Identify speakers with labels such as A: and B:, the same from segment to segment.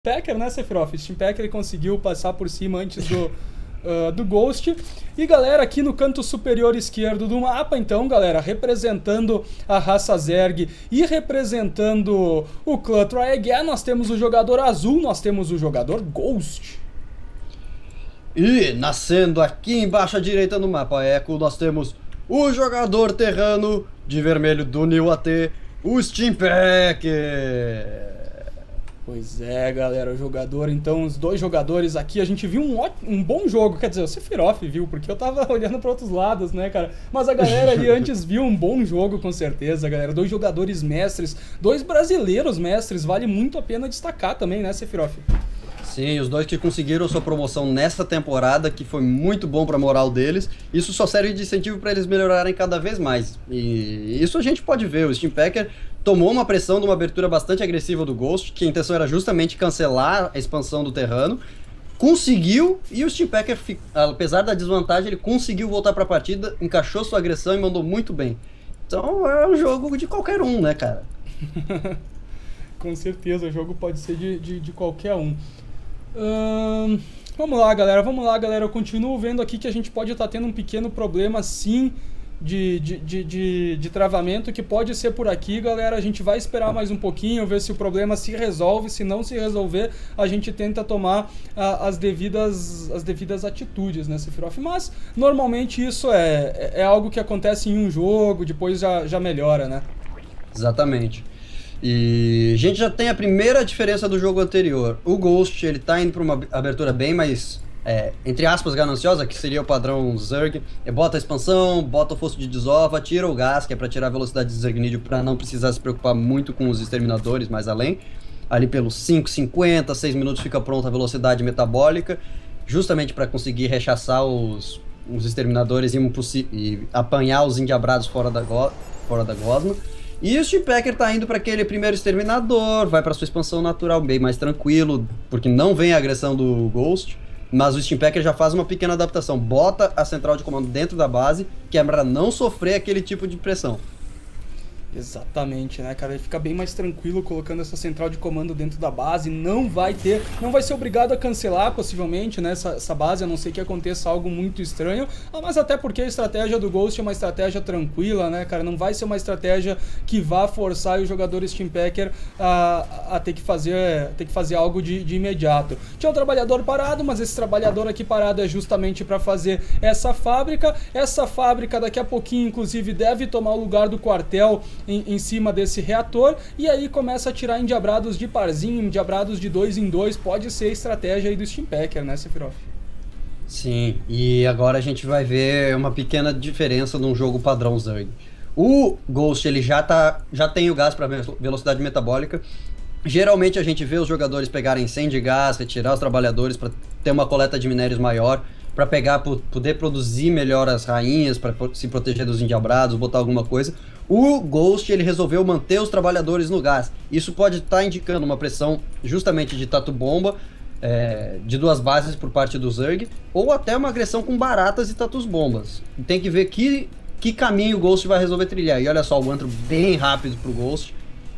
A: Packer, né, Sephiroth? Steam Packer conseguiu passar por cima antes do Ghost. E galera, aqui no canto superior esquerdo do mapa, então, galera, representando a raça Zerg e representando o clã Triagear, nós temos o jogador azul, nós temos o jogador Ghost.
B: E nascendo aqui embaixo à direita no mapa Echo, nós temos o jogador terrano de vermelho do New AT, o Steam Packer.
A: Pois é, galera, o jogador, então, os dois jogadores aqui, a gente viu um bom jogo, quer dizer, o Sephiroth viu, porque eu tava olhando para outros lados, né, cara, mas a galera ali antes viu um bom jogo, com certeza, galera, dois jogadores mestres, dois brasileiros mestres, vale muito a pena destacar também, né, Sephiroth?
B: Sim, os dois que conseguiram sua promoção nessa temporada, que foi muito bom para a moral deles. Isso só serve de incentivo para eles melhorarem cada vez mais. E isso a gente pode ver. O Steam Packer tomou uma pressão de uma abertura bastante agressiva do Ghost, que a intenção era justamente cancelar a expansão do terreno. Conseguiu, e o Steam Packer, apesar da desvantagem, ele conseguiu voltar para a partida, encaixou sua agressão e mandou muito bem. Então é um jogo de qualquer um, né, cara?
A: Com certeza, o jogo pode ser de qualquer um. Vamos lá, galera, eu continuo vendo aqui que a gente pode estar tendo um pequeno problema, sim, de travamento, que pode ser por aqui, galera. A gente vai esperar mais um pouquinho, ver se o problema se resolve. Se não se resolver, a gente tenta tomar as devidas atitudes, né, Sephiroth? Mas, normalmente, isso é algo que acontece em um jogo, depois já melhora, né?
B: Exatamente. E a gente já tem a primeira diferença do jogo anterior. O Ghost, ele tá indo para uma abertura bem mais, entre aspas, gananciosa, que seria o padrão Zerg. Bota a expansão, bota o fosso de desova, tira o gás, que é para tirar a velocidade de Zergnídeo, para não precisar se preocupar muito com os exterminadores mais além. Ali pelos 5:50, 6 minutos fica pronta a velocidade metabólica, justamente para conseguir rechaçar os exterminadores e apanhar os endiabrados fora da gosma. E o Steam Packer tá indo para aquele primeiro exterminador, vai para sua expansão natural bem mais tranquilo, porque não vem a agressão do Ghost, mas o Steam Packer já faz uma pequena adaptação, bota a central de comando dentro da base, que é para não sofrer aquele tipo de pressão.
A: Exatamente, né, cara? Ele fica bem mais tranquilo colocando essa central de comando dentro da base, não vai ser obrigado a cancelar, possivelmente, né, essa base, a não ser que aconteça algo muito estranho, mas até porque a estratégia do Ghost é uma estratégia tranquila, né, cara? Não vai ser uma estratégia que vá forçar o jogador Steam Packer a ter que fazer algo de imediato. Tinha um trabalhador parado, mas esse trabalhador aqui parado é justamente para fazer essa fábrica. Essa fábrica daqui a pouquinho, inclusive, deve tomar o lugar do quartel em cima desse reator, e aí começa a tirar endiabrados de parzinho, endiabrados de 2 em 2, pode ser a estratégia aí do Steam Packer, né, Sephiroth?
B: Sim, e agora a gente vai ver uma pequena diferença num jogo padrão Zerg. O Ghost, ele já tem o gás para velocidade metabólica. Geralmente a gente vê os jogadores pegarem 100 de gás, retirar os trabalhadores para ter uma coleta de minérios maior, para poder produzir melhor as rainhas, para se proteger dos endiabrados, botar alguma coisa. O Ghost, ele resolveu manter os trabalhadores no gás. Isso pode estar indicando uma pressão justamente de tatu-bomba, de duas bases por parte do Zerg, ou até uma agressão com baratas e tatus-bombas. Tem que ver que caminho o Ghost vai resolver trilhar. E olha só, o antro bem rápido pro Ghost.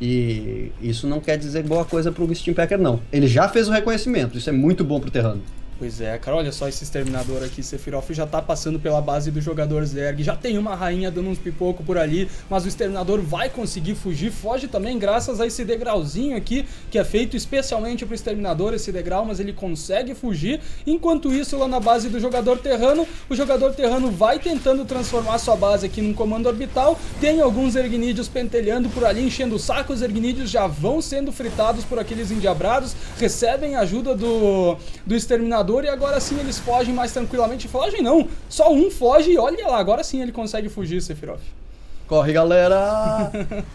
B: E isso não quer dizer boa coisa pro Steam Packer, não. Ele já fez o reconhecimento, isso é muito bom pro terrano.
A: Pois é, cara, olha só esse exterminador aqui, Sephiroth já tá passando pela base do jogador Zerg, já tem uma rainha dando uns pipoco por ali, mas o exterminador vai conseguir fugir, foge também graças a esse degrauzinho aqui, que é feito especialmente pro exterminador, esse degrau, mas ele consegue fugir. Enquanto isso, lá na base do jogador terrano, o jogador terrano vai tentando transformar sua base aqui num comando orbital, tem alguns Zergnídeos pentelhando por ali, enchendo o saco, os Zergnídeos já vão sendo fritados por aqueles endiabrados, recebem ajuda do exterminador, e agora sim eles fogem mais tranquilamente. Fogem não, só um foge e olha lá, agora sim ele consegue fugir, Sephiroth.
B: Corre, galera!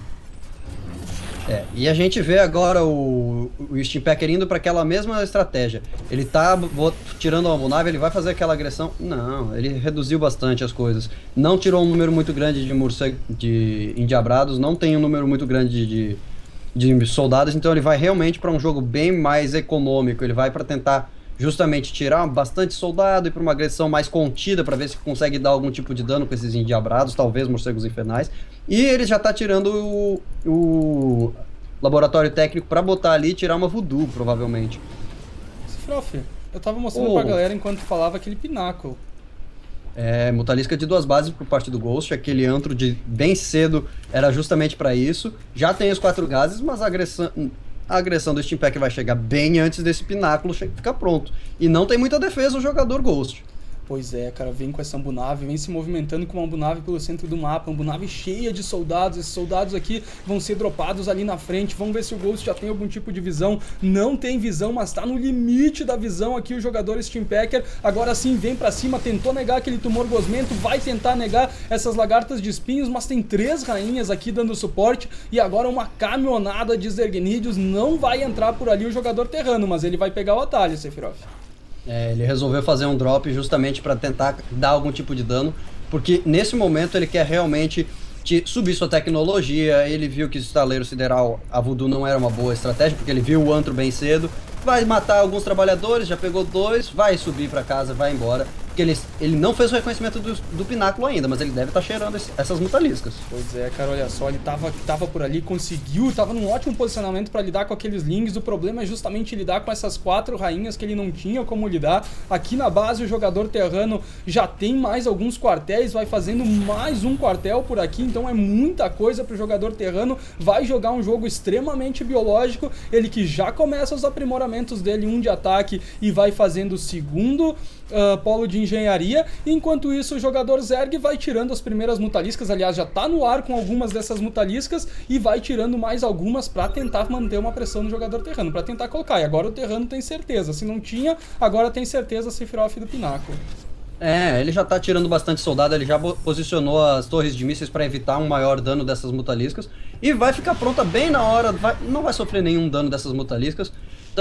B: E a gente vê agora o Steam Packer indo para aquela mesma estratégia. Ele tá tirando uma nave, ele vai fazer aquela agressão. Não, ele reduziu bastante as coisas. Não tirou um número muito grande de endiabrados, não tem um número muito grande de soldados, então ele vai realmente para um jogo bem mais econômico. Ele vai para tentar justamente tirar bastante soldado e para uma agressão mais contida, para ver se consegue dar algum tipo de dano com esses endiabrados, talvez morcegos infernais. E ele já está tirando laboratório técnico pra botar ali e tirar uma voodoo, provavelmente.
A: Sephiroth, eu tava mostrando pra galera enquanto falava aquele pináculo.
B: Mutalisca de 2 bases por parte do Ghost, aquele antro de bem cedo era justamente pra isso. Já tem os 4 gases, mas a agressão do Steam Pack vai chegar bem antes desse pináculo ficar pronto. E não tem muita defesa o jogador Ghost.
A: Pois é, cara, vem com essa Ambunave, vem se movimentando com uma Ambunave pelo centro do mapa, Ambunave cheia de soldados, esses soldados aqui vão ser dropados ali na frente, vamos ver se o Ghost já tem algum tipo de visão, não tem visão, mas tá no limite da visão aqui o jogador Steam Packer, agora sim vem pra cima, tentou negar aquele tumor gosmento, vai tentar negar essas lagartas de espinhos, mas tem 3 rainhas aqui dando suporte, e agora uma caminhonada de Zergnídeos, não vai entrar por ali o jogador terrano, mas ele vai pegar o atalho, Sephiroth.
B: Ele resolveu fazer um drop justamente para tentar dar algum tipo de dano, porque nesse momento ele quer realmente subir sua tecnologia. Ele viu que o estaleiro sideral, a Voodoo, não era uma boa estratégia, porque ele viu o antro bem cedo, vai matar alguns trabalhadores, já pegou 2, vai subir para casa, vai embora. Porque ele não fez o reconhecimento do pináculo ainda, mas ele deve estar cheirando essas mutaliscas.
A: Pois é, cara, olha só, ele tava por ali, conseguiu, tava num ótimo posicionamento para lidar com aqueles lings. O problema é justamente lidar com essas 4 rainhas que ele não tinha como lidar. Aqui na base o jogador terrano já tem mais alguns quartéis, vai fazendo mais um quartel por aqui, então é muita coisa pro jogador terrano. Vai jogar um jogo extremamente biológico, ele que já começa os aprimoramentos dele, um de ataque, e vai fazendo o segundo polo de engenharia. Enquanto isso o jogador Zerg vai tirando as primeiras mutaliscas, aliás já tá no ar com algumas dessas mutaliscas, e vai tirando mais algumas para tentar manter uma pressão no jogador terrano, para tentar colocar. E agora o terrano tem certeza, se não tinha, agora tem certeza Sephiroth do pináculo.
B: Ele já tá tirando bastante soldado, ele já posicionou as torres de mísseis para evitar um maior dano dessas mutaliscas, e vai ficar pronta bem na hora, não vai sofrer nenhum dano dessas mutaliscas.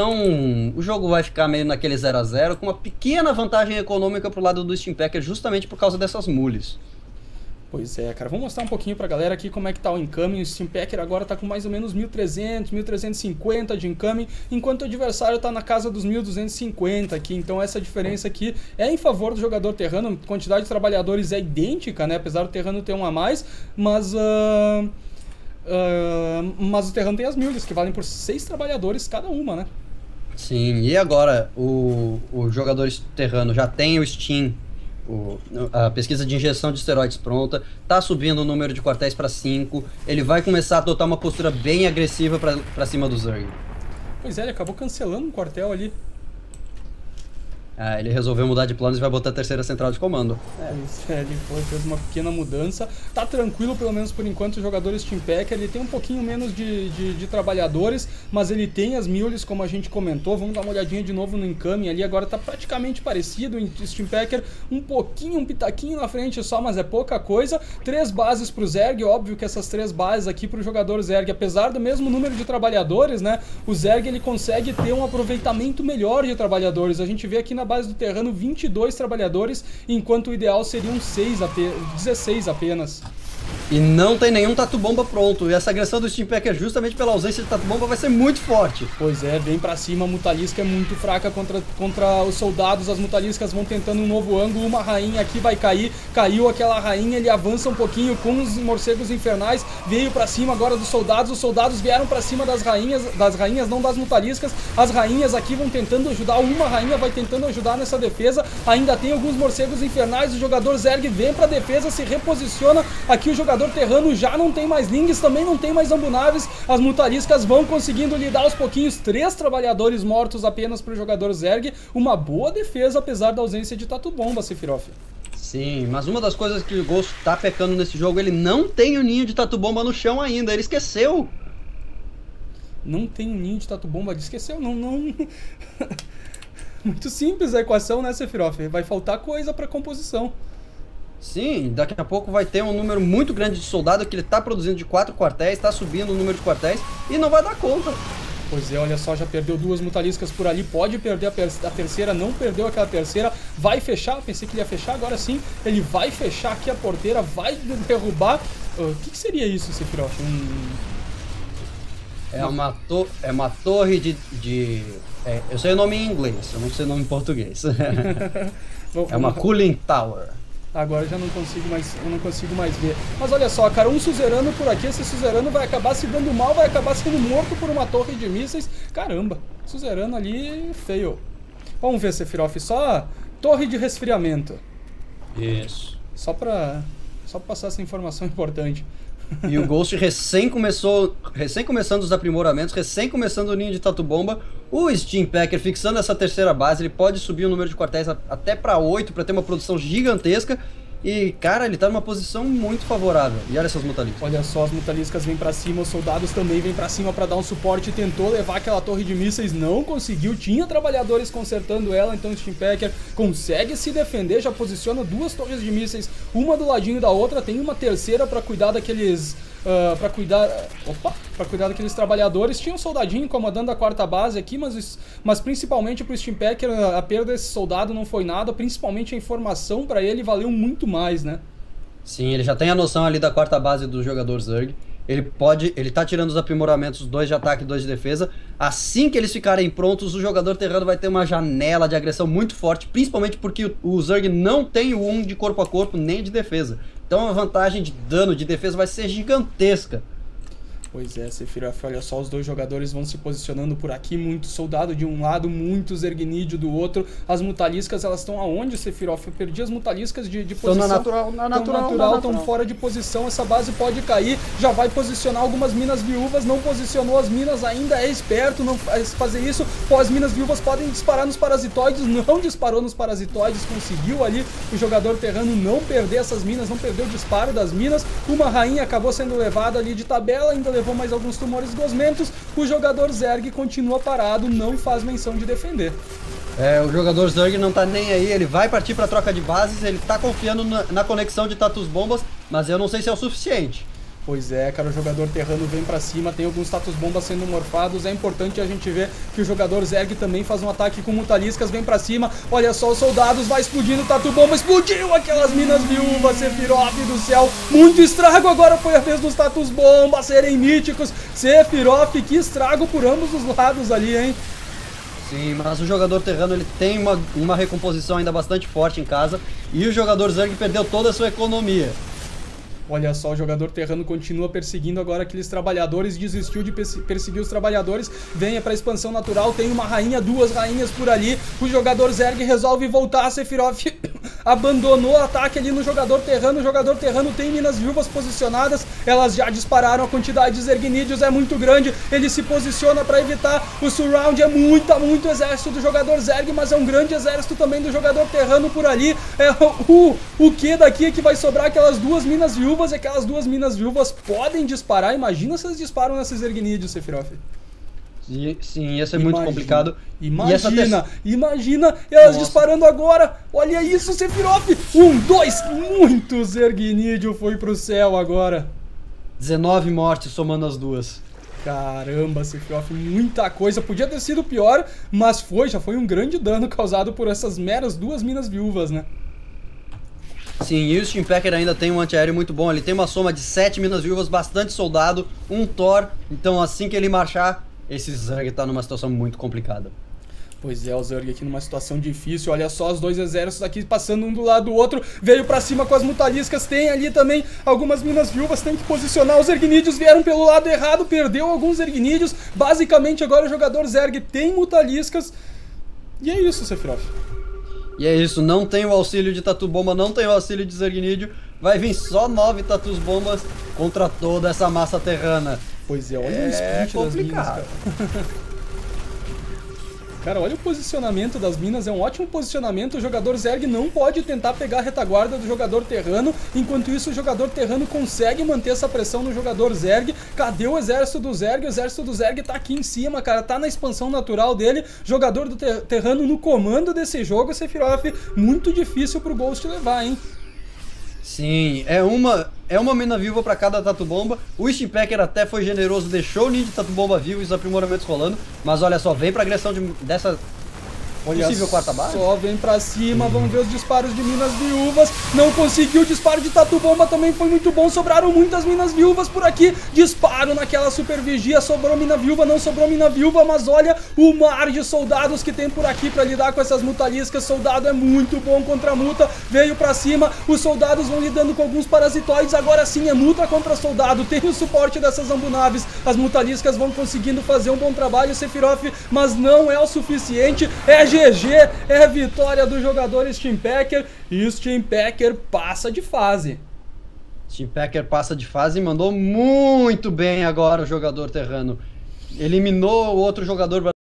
B: Então o jogo vai ficar meio naquele 0 a 0 com uma pequena vantagem econômica pro lado do Steam Packer, justamente por causa dessas mules.
A: Pois é, cara, vou mostrar um pouquinho pra galera aqui como é que tá o incoming. O Steam Packer agora tá com mais ou menos 1.300, 1.350 de incoming, enquanto o adversário tá na casa dos 1.250 aqui. Então essa diferença aqui é em favor do jogador terrano. A quantidade de trabalhadores é idêntica, né, apesar do terrano ter um a mais, mas o terrano tem as mules, que valem por 6 trabalhadores cada uma, né?
B: Sim, e agora o jogador terrano já tem o Steam, a pesquisa de injeção de esteroides pronta, tá subindo o número de quartéis para 5, ele vai começar a adotar uma postura bem agressiva para cima do Zerg.
A: Pois é, ele acabou cancelando um quartel ali.
B: Ele resolveu mudar de planos e vai botar a 3ª central de comando.
A: Ele fez uma pequena mudança. Tá tranquilo, pelo menos por enquanto, o jogador Steam Packer. Ele tem um pouquinho menos de trabalhadores, mas ele tem as mules, como a gente comentou. Vamos dar uma olhadinha de novo no incoming ali. Agora tá praticamente parecido. O Steam Packer um pitaquinho na frente só, mas é pouca coisa. 3 bases pro Zerg. Óbvio que essas 3 bases aqui pro jogador Zerg, apesar do mesmo número de trabalhadores, né? O Zerg ele consegue ter um aproveitamento melhor de trabalhadores. A gente vê aqui na base do terrano 22 trabalhadores, enquanto o ideal seriam 16 apenas.
B: E não tem nenhum tatu-bomba pronto, e essa agressão do Steam Packer justamente pela ausência de tatu-bomba vai ser muito forte.
A: Pois é, vem pra cima, a mutalisca é muito fraca contra os soldados, as mutaliscas vão tentando um novo ângulo, uma rainha aqui vai cair, caiu aquela rainha, ele avança um pouquinho com os morcegos infernais, veio pra cima agora dos soldados, os soldados vieram pra cima das rainhas, não das mutaliscas, as rainhas aqui vão tentando ajudar, uma rainha vai tentando ajudar nessa defesa, ainda tem alguns morcegos infernais, o jogador Zerg vem pra defesa, se reposiciona, aqui o jogador terrano já não tem mais lings, também não tem mais ambunaves, as mutaliscas vão conseguindo lidar aos pouquinhos, 3 trabalhadores mortos apenas para o jogador Zerg, uma boa defesa apesar da ausência de tatu-bomba, Sephiroth.
B: Sim, mas uma das coisas que o Ghost tá pecando nesse jogo, ele não tem o ninho de tatu-bomba no chão ainda, ele esqueceu.
A: Não tem um ninho de tatu-bomba, ele esqueceu, não... Muito simples a equação, né, Sephiroth? Vai faltar coisa para composição.
B: Sim, daqui a pouco vai ter um número muito grande de soldado que ele tá produzindo de 4 quartéis, tá subindo o número de quartéis e não vai dar conta.
A: Pois é, olha só, já perdeu 2 mutaliscas por ali, pode perder a terceira, não perdeu aquela terceira, vai fechar, pensei que ele ia fechar, agora sim, ele vai fechar aqui a porteira, vai derrubar. O que seria isso, Sephiroth?
B: É uma torre de eu sei o nome em inglês, eu não sei o nome em português. É uma cooling tower.
A: Agora eu não consigo mais ver. Mas olha só, cara, um suzerano por aqui, esse suzerano vai acabar se dando mal, vai acabar sendo morto por uma torre de mísseis. Caramba, suzerano ali, fail. Vamos ver, Sephiroth, só torre de resfriamento.
B: Isso.
A: Só pra passar essa informação importante.
B: E o Ghost recém começando os aprimoramentos, recém começando o ninho de Tatu Bomba. O Steam Packer fixando essa terceira base, ele pode subir o número de quartéis até para 8 para ter uma produção gigantesca. E, cara, ele tá numa posição muito favorável. E olha essas mutaliscas.
A: Olha só, as mutaliscas vêm pra cima, os soldados também vêm pra cima pra dar um suporte. Tentou levar aquela torre de mísseis, não conseguiu. Tinha trabalhadores consertando ela, então o Steam Packer consegue se defender. Já posiciona duas torres de mísseis, uma do ladinho da outra. Tem uma terceira pra cuidar daqueles... Pra cuidar daqueles trabalhadores. Tinha um soldadinho incomodando a quarta base aqui, mas principalmente pro Steam Packer a perda desse soldado não foi nada, principalmente a informação pra ele valeu muito mais, né?
B: Sim, ele já tem a noção ali da quarta base do jogador Zerg. Ele tá tirando os aprimoramentos, 2 de ataque e 2 de defesa. Assim que eles ficarem prontos, o jogador terrano vai ter uma janela de agressão muito forte, principalmente porque o Zerg não tem o 1 de corpo a corpo nem de defesa. Então a vantagem de dano de defesa vai ser gigantesca.
A: Pois é, Sephiroth, olha só, os dois jogadores vão se posicionando por aqui, muito soldado de um lado, muito Zergnídeo do outro. As mutaliscas, elas estão aonde, Sephiroth? Eu perdi as mutaliscas de posição.
B: Estão na natural,
A: estão fora de posição, essa base pode cair, já vai posicionar algumas minas viúvas, não posicionou as minas ainda, é esperto não fazer isso. Pô, as minas viúvas podem disparar nos parasitoides, não disparou nos parasitoides, conseguiu ali o jogador terrano não perder essas minas, não perdeu o disparo das minas. Uma rainha acabou sendo levada ali de tabela, ainda levou mais alguns tumores gosmentos. O jogador Zerg continua parado, não faz menção de defender.
B: O jogador Zerg não tá nem aí, ele vai partir pra troca de bases, ele tá confiando na conexão de Tatus Bombas, mas eu não sei se é o suficiente.
A: Pois é, cara, o jogador terrano vem pra cima, tem alguns status bombas sendo morfados. É importante a gente ver que o jogador Zerg também faz um ataque com mutaliscas, vem pra cima. Olha só os soldados, vai explodindo o tatu bomba, explodiu aquelas minas viúvas, Sephiroth do céu. Muito estrago, agora foi a vez dos status bombas serem míticos. Sephiroth, que estrago por ambos os lados ali, hein?
B: Sim, mas o jogador terrano ele tem uma recomposição ainda bastante forte em casa. E o jogador Zerg perdeu toda a sua economia.
A: Olha só, o jogador terrano continua perseguindo agora aqueles trabalhadores, desistiu de perseguir os trabalhadores, venha pra expansão natural, tem uma rainha, duas rainhas por ali, o jogador Zerg resolve voltar, Sephiroth abandonou o ataque ali no jogador terrano tem minas viúvas posicionadas, elas já dispararam, a quantidade de Zergnídeos é muito grande, ele se posiciona pra evitar o surround, é muito exército do jogador Zerg, mas é um grande exército também do jogador terrano por ali, o que daqui é que vai sobrar aquelas duas minas viúvas. Aquelas duas minas viúvas podem disparar. Imagina se elas disparam nesses Zergnídeos, Sephiroth.
B: Sim, ia ser muito complicado.
A: Imagina elas disparando agora. Olha isso, Sephiroth. 2, muito Zergnídeo foi pro céu agora.
B: 19 mortes somando as duas.
A: Caramba, Sephiroth, muita coisa. Podia ter sido pior, mas já foi um grande dano causado por essas meras duas minas viúvas, né?
B: Sim, e o Steam Packer ainda tem um antiaéreo muito bom. Ele tem uma soma de 7 minas viúvas, bastante soldado, um Thor. Então assim que ele marchar, esse Zerg tá numa situação muito complicada.
A: Pois é, o Zerg aqui numa situação difícil. Olha só os dois exércitos aqui passando um do lado do outro. Veio pra cima com as mutaliscas. Tem ali também algumas minas viúvas. Tem que posicionar. Os Zergnídeos vieram pelo lado errado. Perdeu alguns Zergnídeos. Basicamente agora o jogador Zerg tem mutaliscas. E é isso, Sephiroth.
B: E é isso, não tem o auxílio de Tatu Bomba, não tem o auxílio de Zergnídeo. Vai vir só 9 Tatus Bombas contra toda essa massa terrana.
A: Pois é, olha o split das minas, cara. Cara, olha o posicionamento das minas, é um ótimo posicionamento. O jogador Zerg não pode tentar pegar a retaguarda do jogador terrano. Enquanto isso, o jogador terrano consegue manter essa pressão no jogador Zerg. Cadê o exército do Zerg? O exército do Zerg tá aqui em cima, cara. Tá na expansão natural dele. Jogador do terrano no comando desse jogo, Sephiroth. Muito difícil pro Ghost levar, hein?
B: Sim, é uma mina viva pra cada Tatu Bomba. O Steam Packer até foi generoso, deixou o ninho de Tatu Bomba vivo e os aprimoramentos rolando. Mas olha só, vem pra agressão dessa Possível quarta base?
A: Só vem pra cima, vamos ver os disparos de Minas Viúvas. Não conseguiu, o disparo de Tatu Bomba também foi muito bom. Sobraram muitas Minas Viúvas por aqui. Disparo naquela super vigia, sobrou Mina Viúva, não sobrou Mina Viúva, mas olha o mar de soldados que tem por aqui pra lidar com essas mutaliscas. Soldado é muito bom contra a muta, veio pra cima, os soldados vão lidando com alguns parasitoides. Agora sim é muta contra soldado, tem o suporte dessas ambunaves. As mutaliscas vão conseguindo fazer um bom trabalho, Sephiroth, mas não é o suficiente. É GG, é vitória do jogador Steam Packer e o Steam Packer passa de fase.
B: Steam Packer passa de fase e mandou muito bem agora o jogador terrano. Eliminou o outro jogador